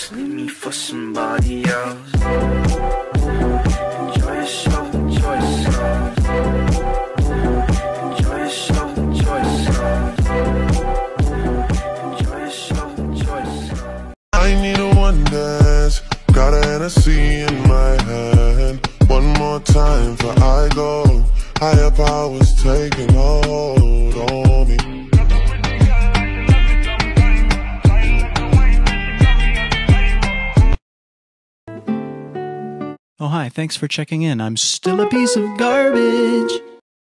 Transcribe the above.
else, leave me for somebody else. Enjoy yourself, enjoy yourself. Enjoy yourself, enjoy yourself. Enjoy yourself, enjoy yourself. I need a one dance, got a Hennessy in my hand. One more time before I go, higher powers taking hold on me. Oh, hi, thanks for checking in. I'm still a piece of garbage.